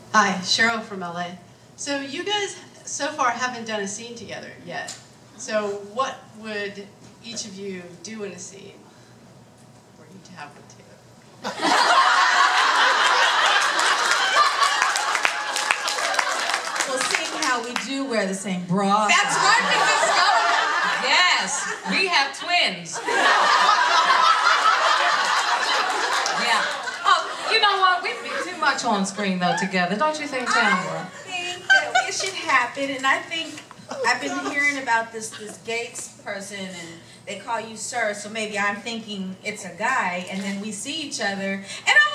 Hi, Cheryl from LA. So you guys so far haven't done a scene together yet. So what would each of you do in a scene? Or you to have one together? Well, seeing how we do wear the same bra. That's right, we discovered. Yes, we have twins. Yeah. Oh, you know what? We'd be too much on screen though together, don't you think, Tamala? I think that it should happen, and I think I've been hearing about this Gates person, and they call you sir, so maybe I'm thinking it's a guy, and then we see each other, and